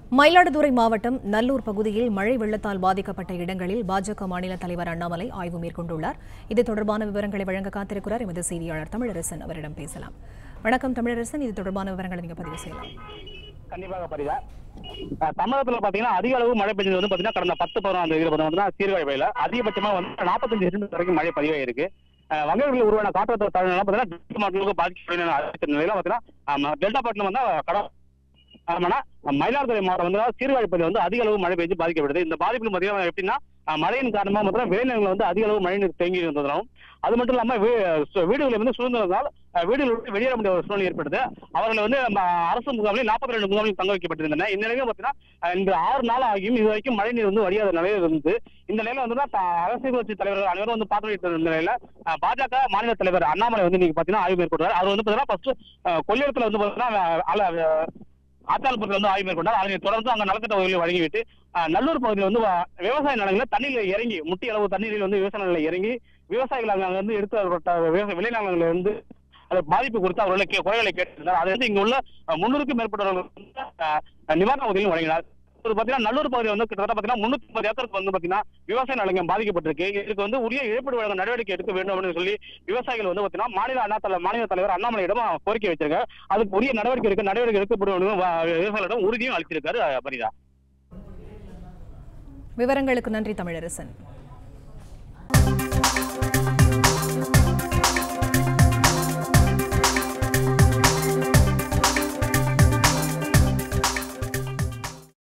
மயிலாடுதுறை மாவட்டம் நல்லூர் பகுதியில் மழை வெள்ளத்தால் பாதிக்கப்பட்ட இடங்களில் பாஜக மாநில தலைவர் அண்ணாமலை ஆய்வு மேற்கொண்டுள்ளார். இது தொடர்பான விவரங்களை வழங்க காத்திருக்கிறார் எமது செய்தியாளர் தமிழரசன். அவரிடம் பேசலாம். வணக்கம் தமிழரசன், இது தொடர்பான விவரங்களை நீங்க பதிவு செய்யலாம். கண்டிப்பாக பரிதா. தமிழகத்துல பாத்தீங்கன்னா அதிக அளவு மழை பெஞ்சது வந்து பாத்தீங்கன்னா கடந்த 10-11 தேதியில பாத்தீங்கன்னா சீர்காழி வயல அதிகபட்சமா வந்து 45 சென்டிமீட்டர் வரைக்கும் மழை பதிவாயிருக்கு. வங்கக்கடலில் உருவான காற்றழுத்த தாழ்வு பாத்தீங்கன்னா மாவட்டங்களுக்கு பாதிக்கப்பட்ட அறிவித்த நிலையில பாத்தீங்கன்னா டெல்டா பாட்டில் வந்து மயிலாடுதுறை மாவட்டம் வந்து சீர்காழி பகுதியில் வந்து அதிக அளவு மழை பெய்து பாதிக்கப்படுது. இந்த பாதிப்புல பாத்தீங்கன்னா எப்படின்னா மழையின் காரணமாக பார்த்தீங்கன்னா விளைநிலங்கள் வந்து அதிக அளவு மழை நீர் தேங்கி இருந்ததாலும் அது மட்டும் இல்லாம வீடுகளை வந்து சூழ்ந்ததால் வீடுகள் விட்டு வெளியேற முடியாத ஒரு சூழ்நிலை ஏற்படுது. அவர்கள் வந்து அரசு முகாமில் 42 முகாமில் தங்க வைக்கப்பட்டிருந்தன. இந்த நிலையில பாத்தீங்கன்னா இந்த 6 நாள் ஆகியும் இது வரைக்கும் மழை நீர் வந்து வடியாத நிலையில் இருந்தது. இந்த நிலையில வந்து அரசியல் கட்சி தலைவர்கள் அனைவரும் வந்து பார்வையிட்ட நிலையில பாஜக மாநில தலைவர் அண்ணாமலை வந்து நீங்க பாத்தீங்கன்னா ஆய்வு மேற்கொண்டார். அவர் வந்து பாத்தீங்கன்னா ஃபர்ஸ்ட் கொள்ளிடத்துல வந்து பாத்தீங்கன்னா ஆத்தாள்புரத்தில் வந்து ஆய்வு மேற்கொண்டார். அதனை தொடர்ந்து அங்க நலத்திட்ட உதவிகளை வழங்கிவிட்டு நல்லூர் பகுதியில் வந்து விவசாய நிலங்களில் தண்ணீரில் இறங்கி முட்டி அளவு தண்ணீரில் வந்து விவசாய நிலையில் இறங்கி விவசாயிகள் அங்க வந்து எடுத்து விளைநிலங்களில் இருந்து அது பாதிப்பு குறித்து அவர்களை குறைகளை கேட்டிருந்தார். அது வந்து இங்க உள்ள 300க்கும் மேற்பட்டவர்கள் நிவாரண உதவியும் வழங்கினார். பாத்தீங்கன்னா நல்லூர் பகுதியில் வந்து கிட்டத்தட்ட பாத்தீங்கன்னா 350 ஏக்கருக்கு வந்து பாத்தீங்கன்னா விவசாய நிலங்கள் பாதிக்கப்பட்டிருக்கு. இதுக்கு வந்து உரிய இழப்பீடு வழங்க நடவடிக்கை எடுக்க வேண்டும் அப்படின்னு சொல்லி விவசாயிகள் வந்து பாத்தீங்கன்னா மாநில தலைவர் அண்ணாமலையிடம் கோரிக்கை வச்சிருக்காரு. அதுக்கு உரிய நடவடிக்கை எடுக்கப்படும் விவசாயிகளிடம் உறுதியும் அளித்திருக்காரு. பரிதா. விவரங்களுக்கு நன்றி தமிழரசன்.